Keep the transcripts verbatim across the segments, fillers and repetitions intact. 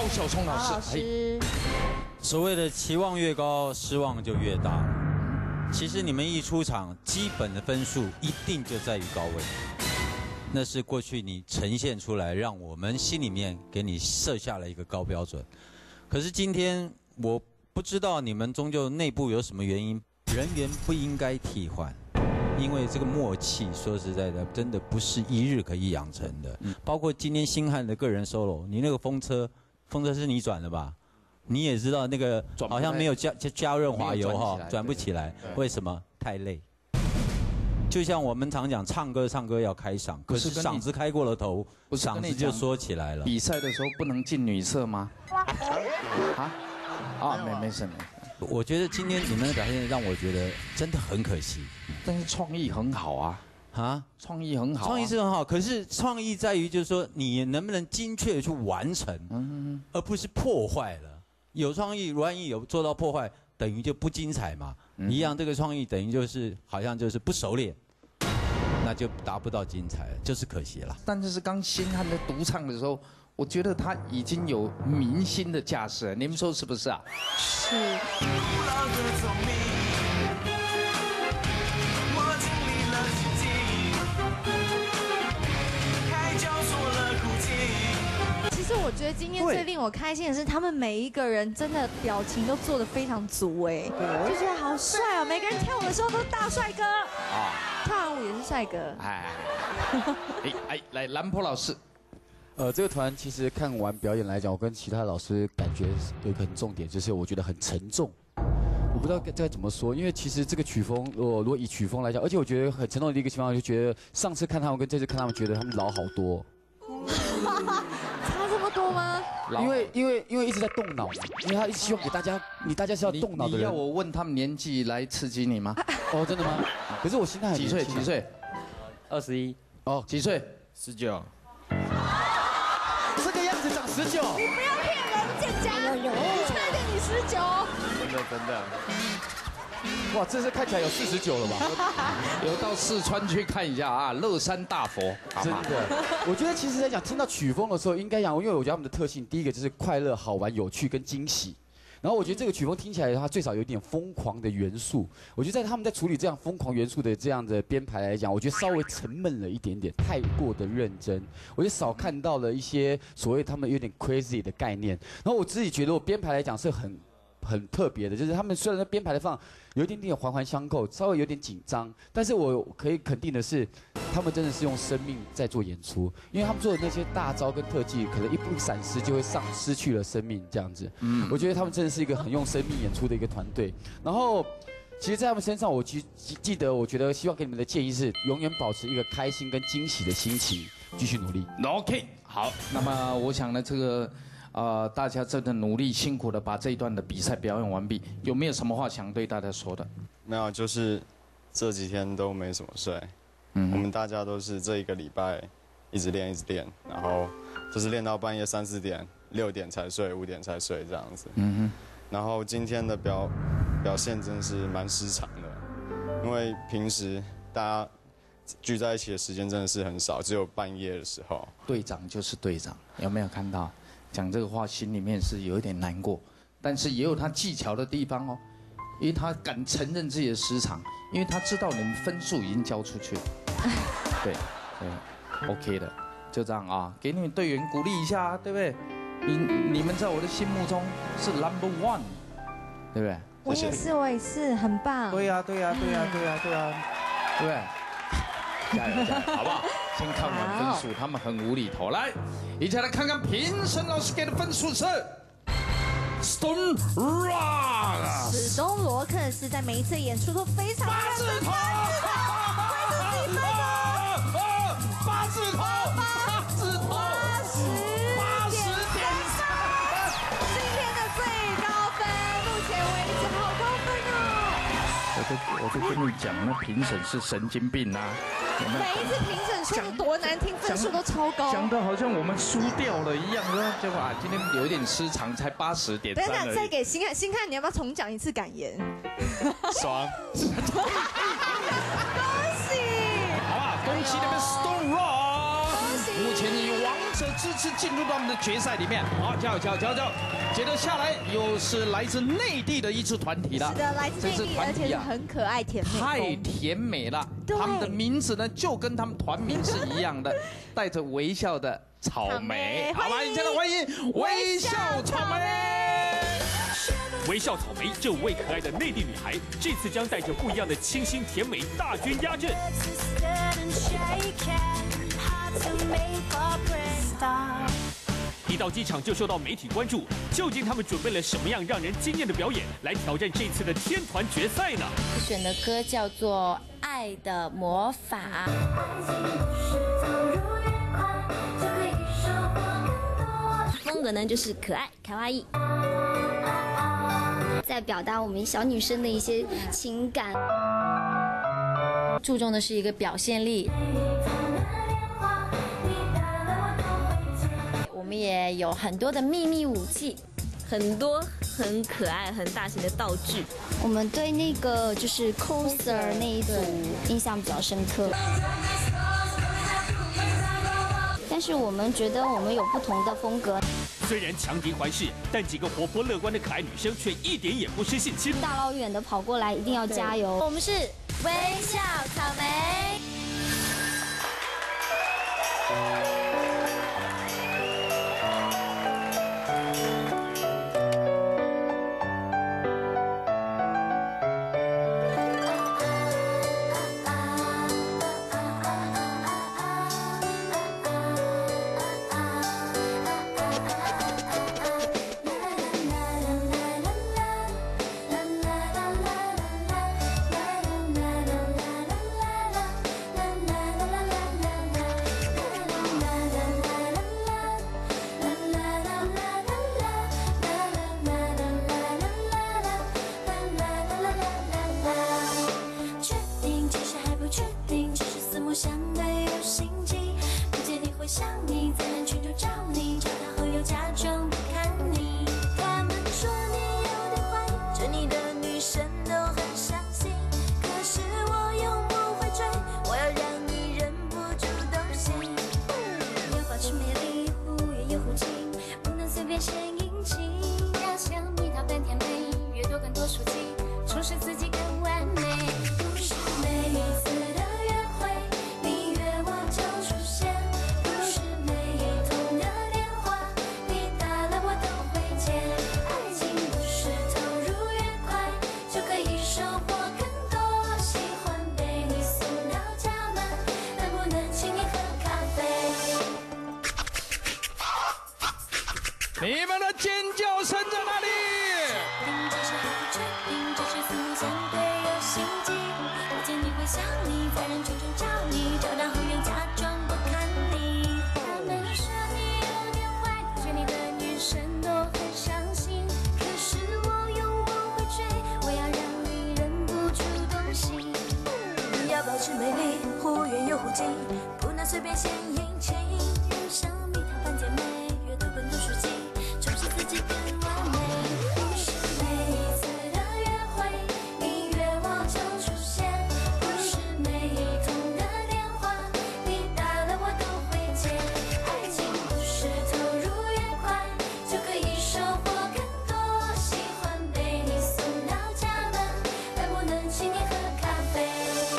小聪老师。 老师， 所谓的期望越高，失望就越大。其实你们一出场，基本的分数一定就在于高位，那是过去你呈现出来，让我们心里面给你设下了一个高标准。可是今天我不知道你们终究内部有什么原因，人员不应该替换。因为这个默契，说实在的，真的不是一日可以养成的。嗯、包括今天星汉的个人 solo， 你那个风车，风车是你转的吧？你也知道那个好像没有加加加润滑油哈，转不起来。为什么？太累。就像我们常讲，唱歌唱歌要开嗓，可是嗓子开过了头，嗓子就缩起来了。 比赛的时候不能进女色吗？啊？啊，没没事没事。 我觉得今天你们的表现让我觉得真的很可惜， 但是创意很好啊啊，创意很好、啊， 创意是很好，可是创意在于就是说你能不能精确的去完成，嗯，而不是破坏了。有创意，万一有做到破坏，等于就不精彩嘛。嗯、一样，这个创意等于就是好像就是不熟练，那就达不到精彩了，就是可惜了。 但是刚星汉的独唱的时候。我觉得他已经有明星的架势了，你们说是不是啊？ 是。 其实我觉得今天最令我开心的是，他们每一个人真的表情都做得非常足哎，就觉得好帅哦！每个人跳舞的时候都是大帅哥啊，跳完舞也是帅哥。哎， 哎哎，来兰坡老师。 呃，这个团其实看完表演来讲，我跟其他老师感觉有一个很重点，就是我觉得很沉重。我不知道该该怎么说，因为其实这个曲风，如果如果以曲风来讲，而且我觉得很沉重的一个情况，就觉得上次看他们跟这次看他们，觉得他们老好多。 差这么多吗？ 因为因为因为一直在动脑，因为他一直希望给大家，你大家是要动脑的人。 你要我问他们年纪来刺激你吗？ 哦，真的吗？可是我现在几岁？几岁？ 二十一。 哦，几岁？ 十九。 这个样子长十九， 你不要骗人，建家，你确定你十九？ 真的真的。 哇，这是看起来有四十九了吧？ 有到四川去看一下啊，乐山大佛， 真的。我觉得其实在讲听到曲风的时候，应该讲，因为我觉得他们的特性，第一个就是快乐、好玩、有趣跟惊喜。然后我觉得这个曲风听起来，它最少有一点疯狂的元素。我觉得在他们在处理这样疯狂元素的这样的编排来讲，我觉得稍微沉闷了一点点，太过的认真。我觉得少看到了一些所谓他们有点 crazy 的概念。然后我自己觉得我编排来讲是很很特别的，就是他们虽然在编排的放有一点点环环相扣，稍微有点紧张，但是我可以肯定的是，他们真的是用生命在做演出，因为他们做的那些大招跟特技，可能一不闪失就会丧失去了生命这样子。嗯，我觉得他们真的是一个很用生命演出的一个团队。然后，其实，在他们身上，我记记得，我觉得希望给你们的建议是，永远保持一个开心跟惊喜的心情，继续努力。 OK， 好，那么我想呢，这个。呃，大家真的努力辛苦的把这一段的比赛表演完毕，有没有什么话想对大家说的？ 没有，就是这几天都没怎么睡。嗯，我们大家都是这一个礼拜一直练一直练，然后就是练到半夜三四点、六点才睡，五点才睡这样子。嗯哼。然后今天的表表现真是蛮失常的，因为平时大家聚在一起的时间真的是很少，只有半夜的时候。 队长就是队长，有没有看到？讲这个话心里面是有一点难过，但是也有他技巧的地方哦，因为他敢承认自己的失常，因为他知道你们分数已经交出去了。对对 ，OK 的，就这样啊，给你们队员鼓励一下啊，对不对？你你们在我的心目中是 number one， 对不对？ 我也是，我也是，很棒。 对呀对呀对呀对呀对呀，对不对？加油加油，好不好？先看完分数，他们很无厘头。来，一起来看看评审老师给的分数是 Stone Rock。 史东罗克斯在每一次演出都非常八字头， 八字头， 八字头，八字头， 八十八十点三，今天的最高分，目前为止好高分哦。 我就我就跟你讲，那评审是神经病啊！ 每一次评审说的多难听，分数都超高， 讲的好像我们输掉了一样。结果啊，今天有一点失常，才八十点三。 等一下，再给星汉，星汉，你要不要重讲一次感言？ 爽！ 恭喜！ 好吧，恭喜你们 Stone Rock，目前以王手支持进入到我们的决赛里面。好，加油加油加油加油！接着下来又是来自内地的一支团体了。 是的，来自内地，而且是很可爱甜美。 太甜美了，他们的名字呢就跟他们团名是一样的，带着微笑的草莓。好吧，现在欢迎微笑草莓。 微笑草莓这五位可爱的内地女孩，这次将带着不一样的清新甜美大军压阵。一到机场就受到媒体关注，究竟他们准备了什么样让人惊艳的表演，来挑战这次的天团决赛呢？ 选的歌叫做《爱的魔法》。风格呢就是可爱、卡哇伊，在表达我们小女生的一些情感，注重的是一个表现力。我们也有很多的秘密武器，很多很可爱、很大型的道具。我们对那个就是 coser 那一组印象比较深刻。但是我们觉得我们有不同的风格。 虽然强敌环视，但几个活泼乐观的可爱女生却一点也不失信心。 大老远的跑过来，一定要加油！我们是微笑草莓。 你们的尖叫声在哪里？ 美丽，忽远又忽近，不能随便献殷勤。人生蜜糖般甜美，阅读更多书籍，充实自己更完美。不是每一次的约会，你约我就出现；不是每一通的电话，你打了我都会接。爱情不是投入越快，就可以收获更多。喜欢被你送到家门，但不能请你喝咖啡。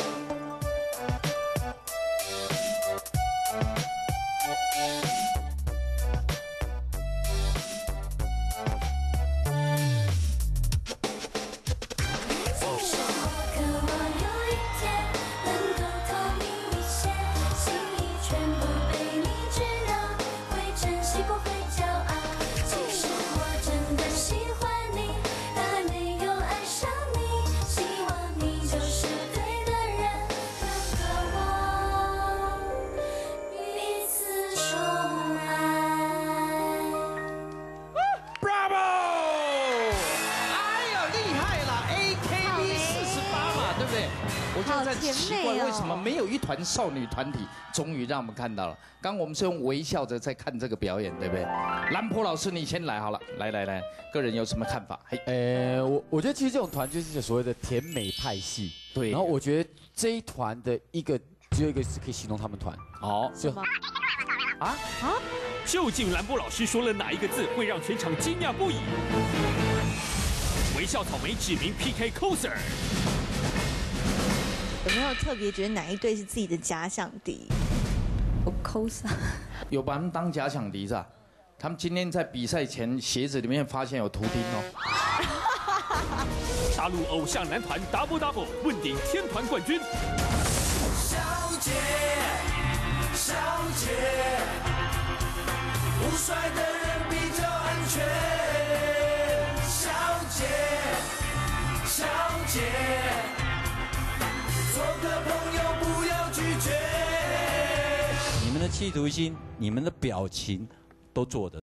我就在奇怪，为什么没有一团少女团体？终于让我们看到了。刚我们是用微笑着在看这个表演，对不对？兰坡老师，你先来好了，来来来，个人有什么看法？ 嘿，呃，我我觉得其实这种团就是所谓的甜美派系。 对。 然后我觉得这一团的一个只有一个是可以形容他们团。 哦。 就啊啊！ 究竟兰波老师说了哪一个字会让全场惊讶不已？微笑草莓指名 P K coser。 有没有特别觉得哪一队是自己的假想敌？ 我 coser 有把他们当假想敌是吧？他们今天在比赛前鞋子里面发现有图钉哦。 杀入偶像男团 Double Double 问鼎天团冠军。 小姐，小姐，不帅的人比较安全。小姐，小姐，做个朋友不要拒绝。 你们的企图心，你们的表情，都做得